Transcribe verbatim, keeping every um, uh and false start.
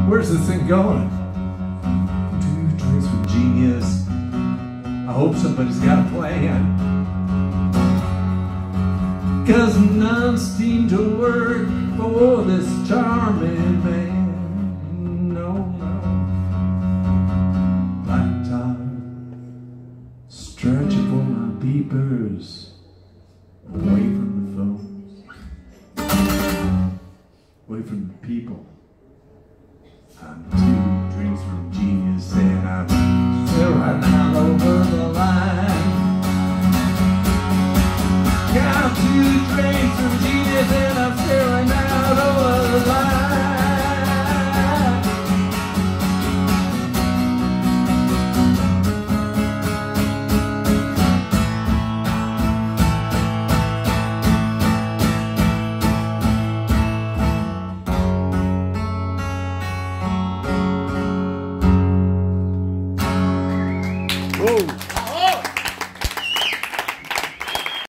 Where's this thing going? Two drinks with genius. I hope somebody's got a plan. Cause none seem to work for this charming man. No, no. Black tie, stretching for my beepers, away from the phones, away from the people. I'm two drinks from genius and I'm still right now over the line. Yeah, I'm two drinks from genius and I'm staring out over the line. Whoa.